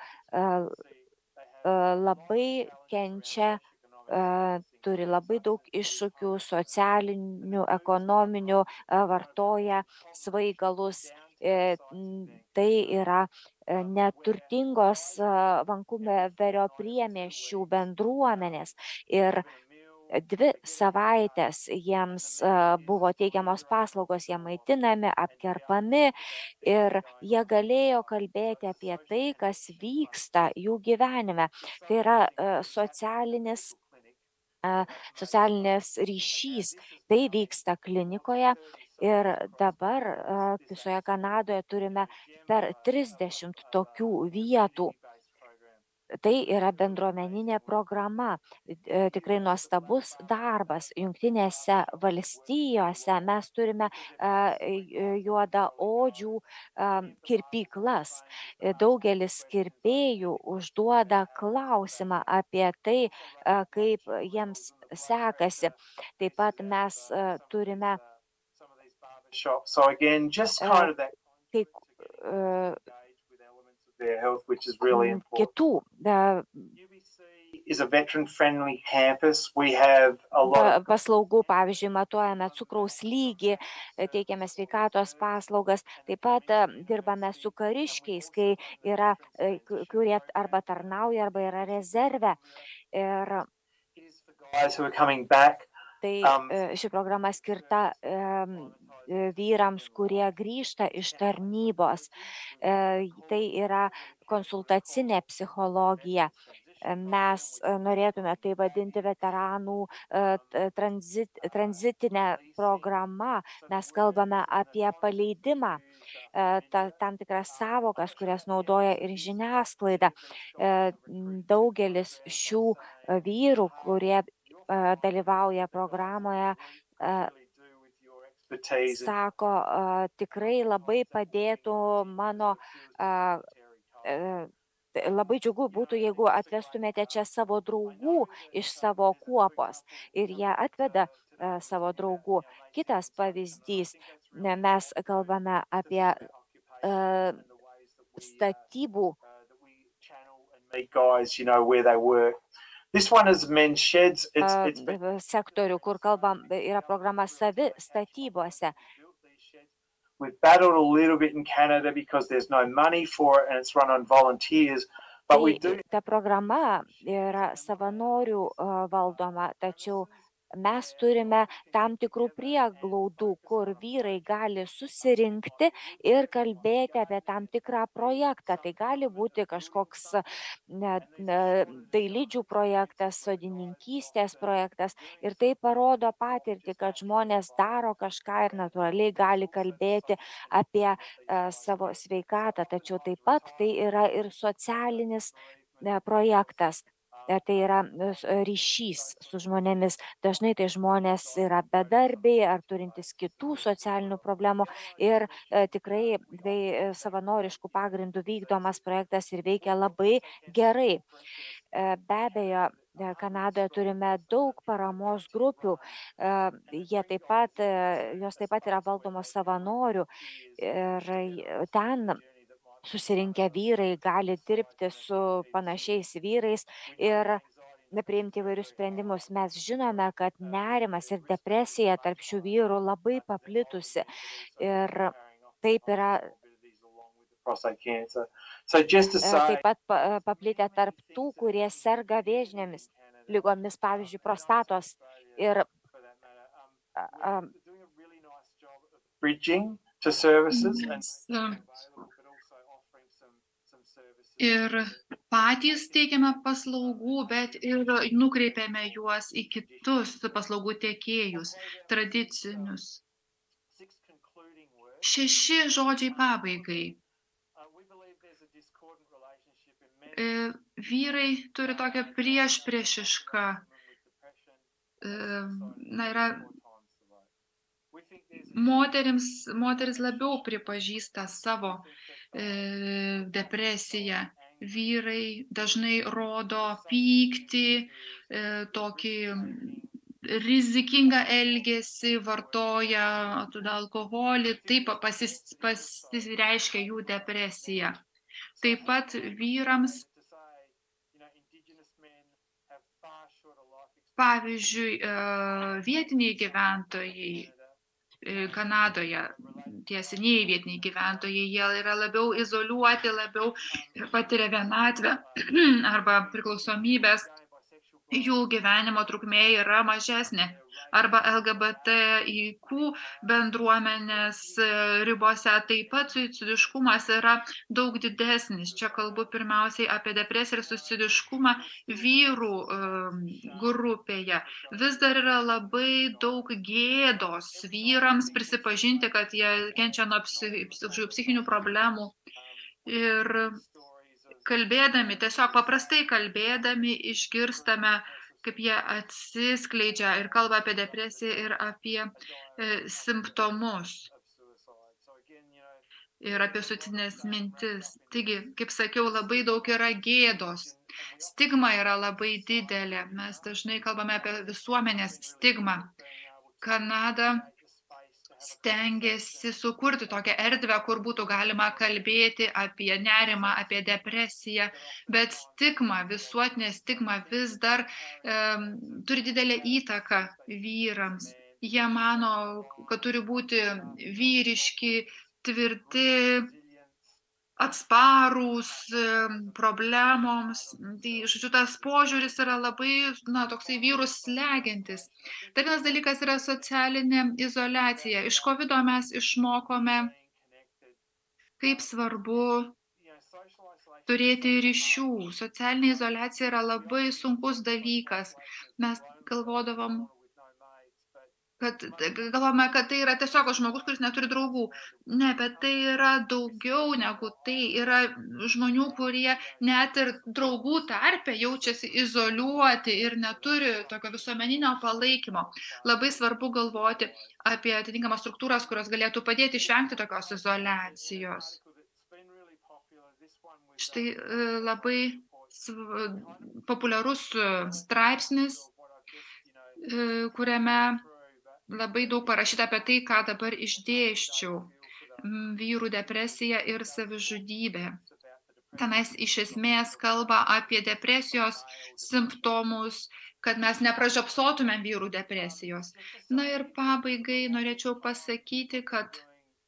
labai kenčia, turi labai daug iššūkių socialinių, ekonominių, vartoja svaigalus. Tai yra neturtingos Vankuverio priemiesčių bendruomenės. Ir dvi savaitės jiems buvo teikiamos paslaugos, jie maitinami, apkerpami ir jie galėjo kalbėti apie tai, kas vyksta jų gyvenime. Tai yra socialinis, socialinis ryšys. Tai vyksta klinikoje ir dabar visoje Kanadoje turime per trisdešimt tokių vietų. Tai yra bendruomeninė programa, tikrai nuostabus darbas. Jungtinėse valstijose mes turime juodaodžių kirpyklas. Daugelis kirpėjų užduoda klausimą apie tai, kaip jiems sekasi. Taip pat mes turime kai kitų paslaugų, pavyzdžiui, matuojame cukraus lygį, teikiame sveikatos paslaugas, taip pat dirbame su kariškiais, kai yra, kurie arba tarnauja, arba yra rezerve. Ir tai ši programa skirta vyrams, kurie grįžta iš tarnybos. Tai yra konsultacinė psichologija. Mes norėtume tai vadinti veteranų tranzit, tranzitinę programą. Mes kalbame apie paleidimą, ta, tam tikras savokas, kurias naudoja ir žiniasklaida. Daugelis šių vyrų, kurie dalyvauja programoje, sako, tikrai labai padėtų mano, labai džiugu būtų, jeigu atvestumėte čia savo draugų iš savo kuopos. Ir jie atveda savo draugų. Kitas pavyzdys, mes kalbame apie statybų sektorių, kur kalbam, yra programa savi statybose. Ta programa yra savanorių valdoma, tačiau mes turime tam tikrų prieglaudų, kur vyrai gali susirinkti ir kalbėti apie tam tikrą projektą. Tai gali būti kažkoks dailidžių projektas, sodininkystės projektas. Ir tai parodo patirtį, kad žmonės daro kažką ir natūraliai gali kalbėti apie savo sveikatą. Tačiau taip pat tai yra ir socialinis projektas. Tai yra ryšys su žmonėmis. Dažnai tai žmonės yra bedarbiai ar turintys kitų socialinių problemų ir tikrai tai savanoriškų pagrindų vykdomas projektas ir veikia labai gerai. Be abejo, Kanadoje turime daug paramos grupių. Jie taip pat, jos taip pat yra valdomos savanorių ir ten susirinkę vyrai gali dirbti su panašiais vyrais ir priimti įvairius sprendimus. Mes žinome, kad nerimas ir depresija tarp šių vyrų labai paplitusi ir taip yra taip pat paplitę tarp tų, kurie serga vėžinėmis ligomis, pavyzdžiui, prostatos. Ir
bridging to services.
Mes ir patys teikiame paslaugų, bet ir nukreipiame juos į kitus paslaugų tiekėjus, tradicinius. Šeši žodžiai pabaigai. Vyrai turi tokią priešpriešišką, na, yra, moterims, moteris labiau pripažįsta savo e, depresiją. Vyrai dažnai rodo pyktį, e, tokį rizikingą elgesį, vartoja tada alkoholį, taip pasis, pasireiškia jų depresija. Taip pat vyrams, pavyzdžiui, vietiniai gyventojai Kanadoje, tie senieji vietiniai gyventojai, jie yra labiau izoliuoti, labiau patiria vienatvę arba priklausomybės, jų gyvenimo trukmė yra mažesnė. Arba L G B T I Q bendruomenės ribose taip pat suicidiškumas yra daug didesnis. Čia kalbu pirmiausiai apie depresiją ir suicidiškumą vyrų grupėje. Vis dar yra labai daug gėdos vyrams prisipažinti, kad jie kenčia nuo psichinių problemų. Ir kalbėdami, tiesiog paprastai kalbėdami, išgirstame, kaip jie atsiskleidžia ir kalba apie depresiją ir apie e, simptomus ir apie suicidines mintis. Taigi, kaip sakiau, labai daug yra gėdos. Stigma yra labai didelė. Mes dažnai kalbame apie visuomenės stigmą. Kanada stengiasi sukurti tokią erdvę, kur būtų galima kalbėti apie nerimą, apie depresiją, bet stigma, visuotinė stigma vis dar e, turi didelę įtaką vyrams. Jie mano, kad turi būti vyriški, tvirti, atsparūs problemoms. Tai, žodžiu, tas požiūris yra labai, na, toksai vyrus slegiantis. Dar vienas dalykas yra socialinė izoliacija. Iš kovido mes išmokome, kaip svarbu turėti ryšių. Socialinė izoliacija yra labai sunkus dalykas. Mes galvodavom, kad galvome, kad tai yra tiesiog žmogus, kuris neturi draugų. Ne, bet tai yra daugiau negu tai. Yra žmonių, kurie net ir draugų tarpe jaučiasi izoliuoti ir neturi tokio visuomeninio palaikymo. Labai svarbu galvoti apie atitinkamas struktūras, kurios galėtų padėti išvengti tokios izoliacijos. Štai labai populiarus straipsnis, kuriame labai daug parašyta apie tai, ką dabar išdėsčiau. Vyrų depresija ir savižudybė. Tenais iš esmės kalba apie depresijos simptomus, kad mes nepražiopsotume vyrų depresijos. Na ir pabaigai norėčiau pasakyti, kad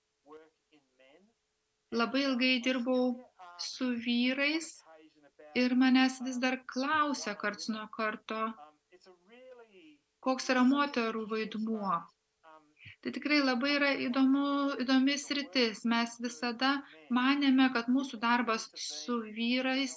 labai ilgai dirbau su vyrais ir manęs vis dar klausia karts nuo karto, koks yra moterų vaidmuo. Tai tikrai labai yra įdomu, įdomi sritis. Mes visada manėme, kad mūsų darbas su vyrais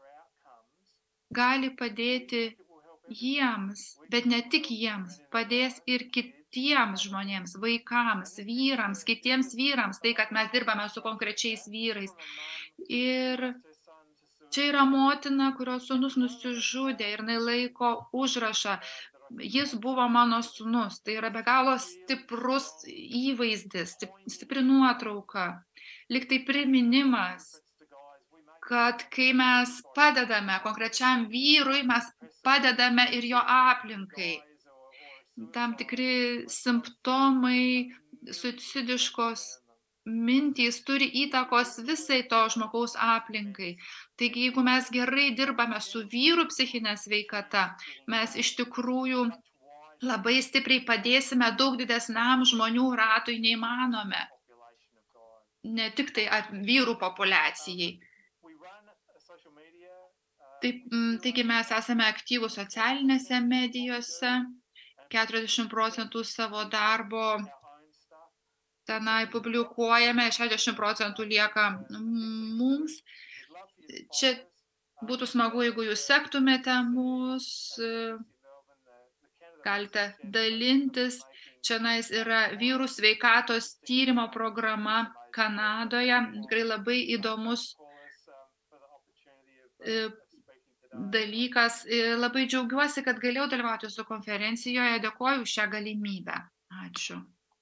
gali padėti jiems, bet ne tik jiems, padės ir kitiems žmonėms, vaikams, vyrams, kitiems vyrams, tai, kad mes dirbame su konkrečiais vyrais. Ir čia yra motina, kurios sūnus nusižudė ir jinai laiko užrašą. Jis buvo mano sūnus. Tai yra be galo stiprus įvaizdis, stipri nuotrauka. Lyg tai priminimas, kad kai mes padedame konkrečiam vyrui, mes padedame ir jo aplinkai. Tam tikri simptomai, suicidiškos mintys turi įtakos visai to žmogaus aplinkai. Taigi, jeigu mes gerai dirbame su vyrų psichinė sveikata, mes iš tikrųjų labai stipriai padėsime daug didesniam žmonių ratui nei manome. Ne tik tai vyrų populiacijai. Taip, taigi mes esame aktyvūs socialinėse medijose, keturiasdešimt procentų savo darbo tenai publikuojame, šešiasdešimt procentų lieka mums. Čia būtų smagu, jeigu jūs sektumėte mus, galite dalintis. Čionais yra vyrų sveikatos tyrimo programa Kanadoje, tikrai labai įdomus dalykas. Labai džiaugiuosi, kad galėjau dalyvauti su konferencijoje. Dėkoju už šią galimybę. Ačiū.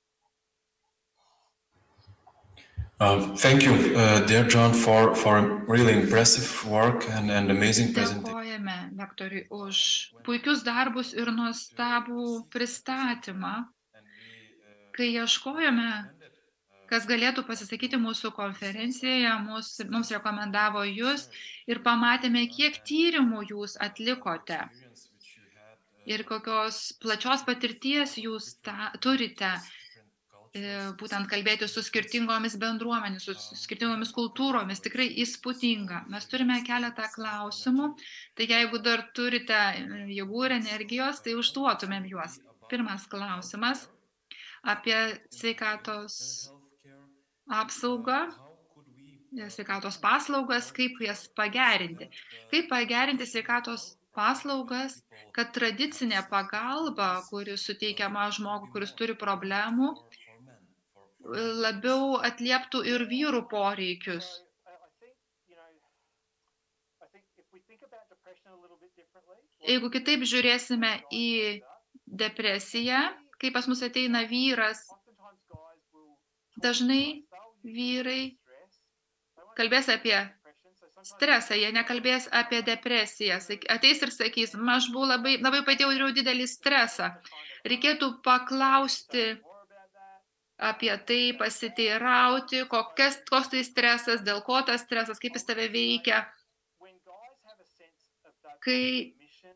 Uh, thank you, uh, dear John, for, for really impressive work and, and amazing presentation.
Dėkojame lektoriui už puikius darbus ir nuostabų pristatymą. Kai ieškojome, kas galėtų pasisakyti mūsų konferencijoje, mus, mums rekomendavo jūs ir pamatėme, kiek tyrimų jūs atlikote ir kokios plačios patirties jūs ta, turite. Būtent kalbėti su skirtingomis bendruomenėmis, su skirtingomis kultūromis, tikrai įspūdinga. Mes turime keletą klausimų, tai jeigu dar turite jėgų ir energijos, tai užduotumėm juos. Pirmas klausimas apie sveikatos apsaugą, sveikatos paslaugas, kaip jas pagerinti. Kaip pagerinti sveikatos paslaugas, kad tradicinė pagalba, kuri suteikiama žmogui, kuris turi problemų, labiau atlieptų ir vyrų poreikius. Jeigu kitaip žiūrėsime į depresiją, kai pas mus ateina vyras, dažnai vyrai kalbės apie stresą, jie nekalbės apie depresiją. Ateis ir sakys, aš buvau labai, labai patiriau didelį stresą. Reikėtų paklausti apie tai, pasiteirauti, kokias, koks tai stresas, dėl ko tas stresas, kaip jis tave veikia. Kai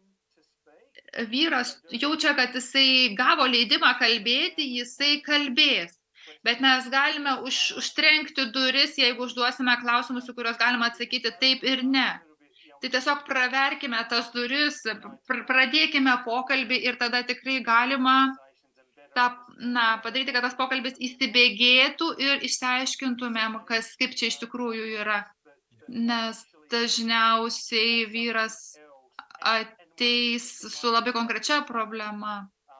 vyras jaučia, kad jisai gavo leidimą kalbėti, jisai kalbės. Bet mes galime už, užtrenkti duris, jeigu užduosime klausimus, į kuriuos galima atsakyti taip ir ne. Tai tiesiog praverkime tas duris, pradėkime pokalbį ir tada tikrai galima Ta, na, padaryti, kad tas pokalbis įsibėgėtų ir išsiaiškintumėm, kas, kaip čia iš tikrųjų yra. Nes dažniausiai vyras ateis su labai konkrečia problema.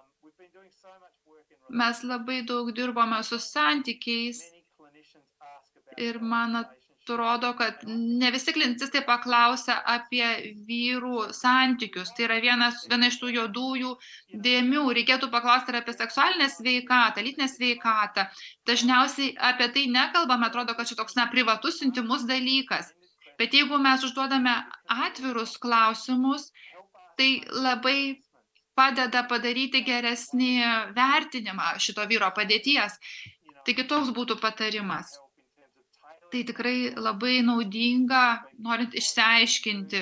Mes labai daug dirbome su santykiais ir man atrodo, kad ne visi klinicistai paklausia apie vyrų santykius. Tai yra vienas, viena iš tų juodųjų dėmių. Reikėtų paklausti ir apie seksualinę sveikatą, lytinę sveikatą. Dažniausiai apie tai nekalbame, atrodo, kad čia toks na, privatus, intimus dalykas. Bet jeigu mes užduodame atvirus klausimus, tai labai padeda padaryti geresnį vertinimą šito vyro padėties. Taigi toks būtų patarimas. Tai tikrai labai naudinga, norint išsiaiškinti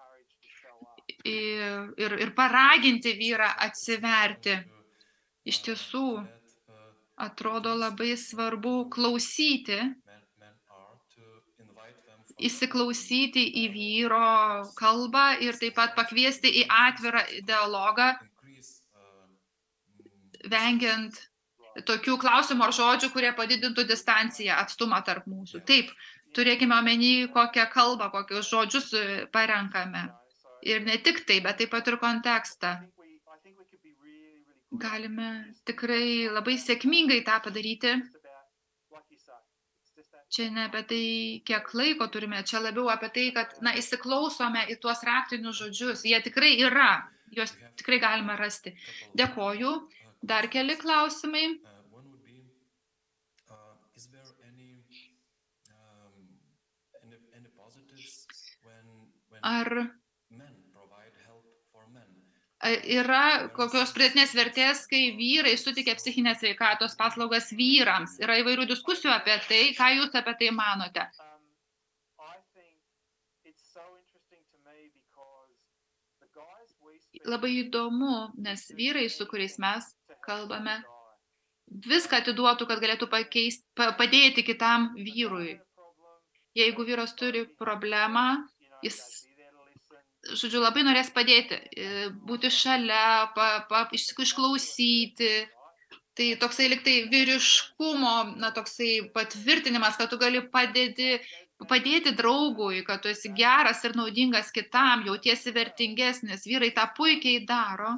ir, ir, ir paraginti vyrą atsiverti. Iš tiesų, atrodo labai svarbu klausyti, įsiklausyti į vyro kalbą ir taip pat pakviesti į atvirą dialogą, vengiant tokių klausimų ar žodžių, kurie padidintų distanciją, atstumą tarp mūsų. Taip, turėkime omeny, kokią kalbą, kokius žodžius parenkame. Ir ne tik tai, bet taip pat ir kontekstą. Galime tikrai labai sėkmingai tą padaryti. Čia ne apie tai, kiek laiko turime, čia labiau apie tai, kad na, įsiklausome į tuos raktinius žodžius. Jie tikrai yra, juos tikrai galime rasti. Dėkoju. Dar keli klausimai. Ar yra kokios pridėtinės vertės, kai vyrai suteikia psichinės sveikatos paslaugas vyrams? Yra įvairių diskusijų apie tai. Ką jūs apie tai manote? Labai įdomu, nes vyrai, su kuriais mes kalbame, viską atiduotų, kad galėtų pakeisti, padėti kitam vyrui. Jeigu vyras turi problemą, jis, žodžiu, labai norės padėti, būti šalia, pa, pa, išklausyti, Tai toksai liktai vyriškumo, na, toksai patvirtinimas, kad tu gali padėti, padėti draugui, kad tu esi geras ir naudingas kitam, jautiesi vertingesnis. Vyrai tą puikiai daro.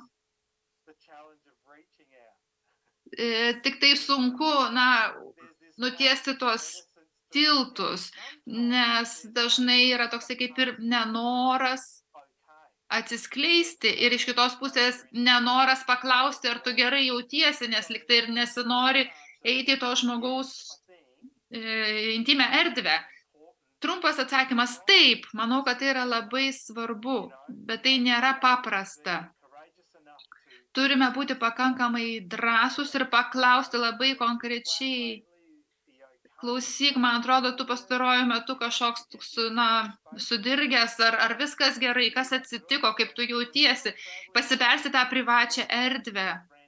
Tik tai sunku, na, nutiesti tuos tiltus, nes dažnai yra toksai kaip ir nenoras atsiskleisti ir iš kitos pusės nenoras paklausti, ar tu gerai jautiesi, nes liktai ir nesinori eiti į to žmogaus e, intimę erdvę. Trumpas atsakymas - taip, manau, kad tai yra labai svarbu, bet tai nėra paprasta. Turime būti pakankamai drąsūs ir paklausti labai konkrečiai. Klausyk, man atrodo, tu pastaruoju metu kažkoks, na, sudirgęs, ar, ar viskas gerai, kas atsitiko, kaip tu jautiesi, pasibelsti tą privačią erdvę.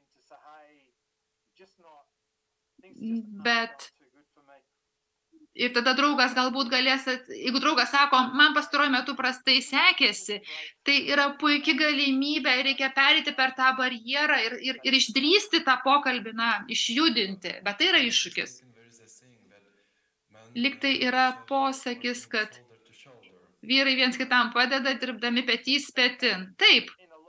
Bet ir tada draugas galbūt galės, jeigu draugas sako, man pastaruoju metu prastai sekėsi, tai yra puikia galimybė ir reikia pereiti per tą barjerą ir, ir, ir išdrįsti tą pokalbį, na, išjudinti, bet tai yra iššūkis. Liktai yra posakis, kad vyrai viens kitam padeda dirbdami petys petin. Taip.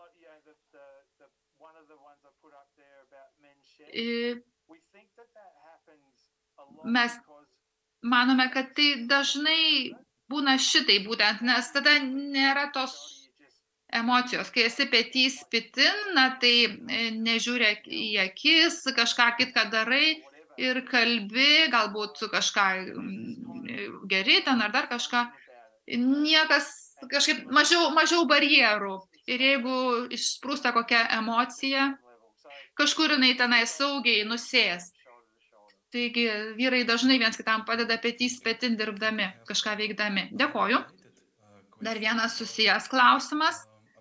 Mes manome, kad tai dažnai būna šitai būtent, nes tada nėra tos emocijos. Kai esi petys petin, na, tai nežiūrė į akis, kažką kitką darai. Ir kalbi, galbūt kažką geri ten ar dar kažką, niekas kažkaip mažiau, mažiau barjerų. Ir jeigu išsprūsta kokia emocija, kažkur jinai tenai saugiai nusės. Taigi vyrai dažnai viens kitam padeda petys petin dirbdami, kažką veikdami. Dėkoju. Dar vienas susijęs klausimas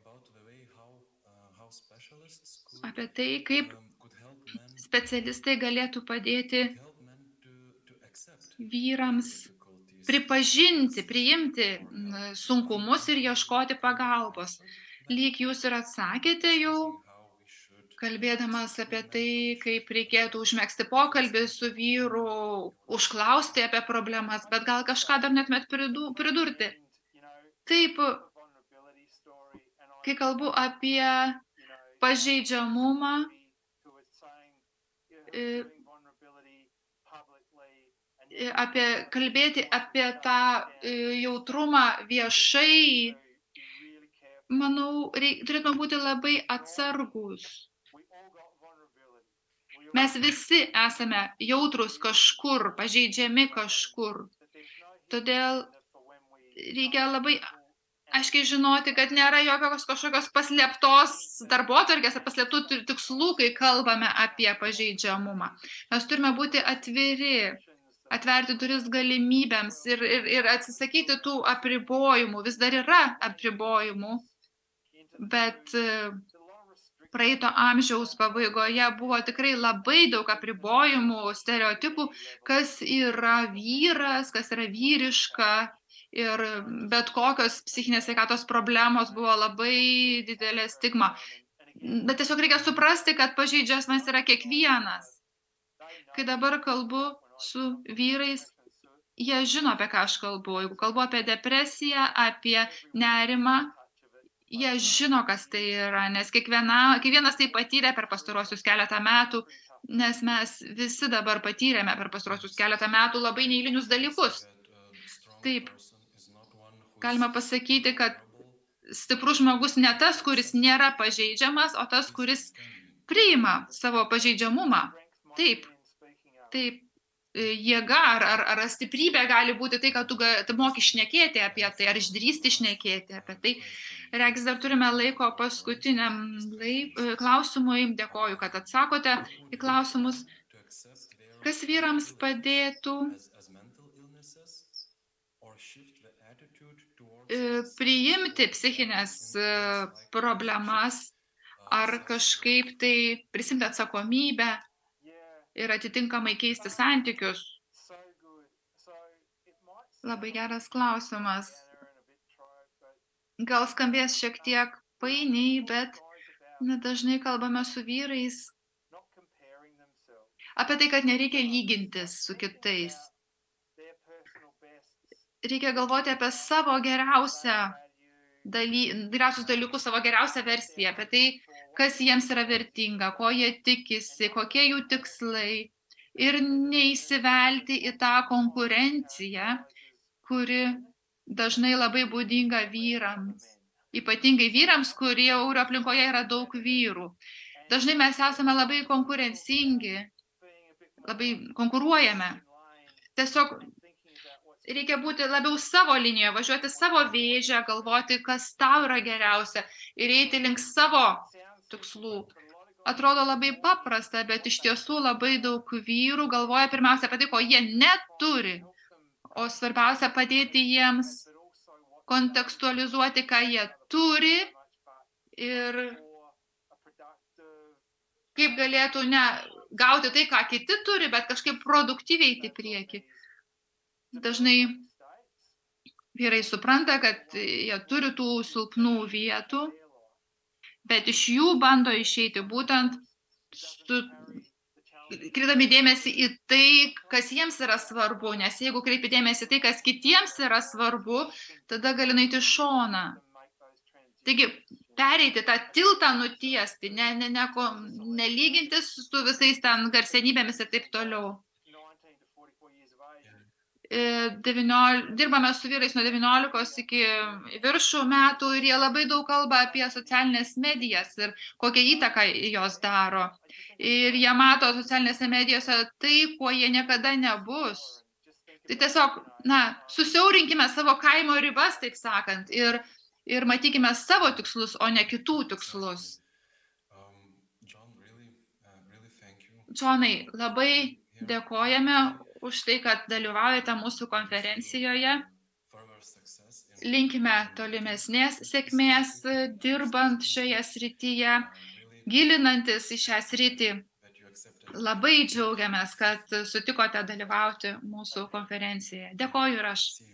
apie tai, kaip specialistai galėtų padėti vyrams pripažinti, priimti sunkumus ir ieškoti pagalbos. Lyg jūs ir atsakėte jau, kalbėdamas apie tai, kaip reikėtų užmegzti pokalbį su vyru, užklausti apie problemas, bet gal kažką dar net met pridurti. Taip, kai kalbu apie pažeidžiamumą, apie kalbėti apie tą jautrumą viešai, manau, reik, turėtume būti labai atsargus. Mes visi esame jautrus kažkur, pažeidžiami kažkur. Todėl reikia labai aiškiai žinoti, kad nėra jokios kažkokios paslėptos darbotvarkės ar paslėptų tikslų, kai kalbame apie pažeidžiamumą. Mes turime būti atviri, atverti duris galimybėms ir, ir, ir atsisakyti tų apribojimų. Vis dar yra apribojimų, bet praeito amžiaus pabaigoje buvo tikrai labai daug apribojimų, stereotipų, kas yra vyras, kas yra vyriška. Ir bet kokios psichinės sveikatos problemos buvo labai didelė stigma. Bet tiesiog reikia suprasti, kad pažeidžiamas yra kiekvienas. Kai dabar kalbu su vyrais, jie žino, apie ką aš kalbu. Jeigu kalbu apie depresiją, apie nerimą, jie žino, kas tai yra, nes kiekviena, kiekvienas tai patyrė per pastaruosius keletą metų, nes mes visi dabar patyrėme per pastaruosius keletą metų labai neeilinius dalykus. Taip. Galima pasakyti, kad stiprus žmogus ne tas, kuris nėra pažeidžiamas, o tas, kuris priima savo pažeidžiamumą. Taip, taip, jėga ar, ar, ar stiprybė gali būti tai, kad tu, tu moki šnekėti apie tai, ar išdrįsti šnekėti apie tai. Regis, dar turime laiko paskutiniam laik, klausimui. Dėkoju, kad atsakote į klausimus. Kas vyrams padėtų priimti psichinės problemas ar kažkaip tai prisimti atsakomybę ir atitinkamai keisti santykius? Labai geras klausimas. Gal skambės šiek tiek painiai, bet dažnai kalbame su vyrais apie tai, kad nereikia lygintis su kitais. Reikia galvoti apie savo geriausią daly, geriausius dalykus, savo geriausią versiją, apie tai, kas jiems yra vertinga, ko jie tikisi, kokie jų tikslai. Ir neįsivelti į tą konkurenciją, kuri dažnai labai būdinga vyrams. Ypatingai vyrams, kurie aplinkoje yra daug vyrų. Dažnai mes esame labai konkurencingi, labai konkuruojame. Tiesiog reikia būti labiau savo linijoje, važiuoti savo vėžę, galvoti, kas tau yra geriausia ir eiti link savo tikslų. Atrodo labai paprasta, bet iš tiesų labai daug vyrų galvoja pirmiausia apie tai, ko jie neturi, o svarbiausia padėti jiems kontekstualizuoti, ką jie turi ir kaip galėtų ne gauti tai, ką kiti turi, bet kažkaip produktyviai eiti į priekį. Dažnai vyrai supranta, kad jie turi tų silpnų vietų, bet iš jų bando išeiti būtent su, kreipdami dėmesį į tai, kas jiems yra svarbu, nes jeigu kreipi dėmesį į tai, kas kitiems yra svarbu, tada gali nueiti į šoną. Taigi, pereiti tą tiltą nutiesti, ne, ne, ne, nelygintis su visais ten garsenybėmis ir taip toliau. devyniolika, dirbame su vyrais nuo devyniolikos iki viršų metų ir jie labai daug kalba apie socialinės medijas ir kokią įtaką jos daro. Ir jie mato socialinėse medijose tai, kuo jie niekada nebus. Tai tiesiog, na, susiaurinkime savo kaimo ribas, taip sakant, ir, ir matykime savo tikslus, o ne kitų tikslus. Džonai, labai dėkojame už tai, kad dalyvaujate mūsų konferencijoje. Linkime tolimesnės sėkmės dirbant šioje srityje, gilinantis į šią sritį. Labai džiaugiamės, kad sutikote dalyvauti mūsų konferencijoje. Dėkoju ir aš.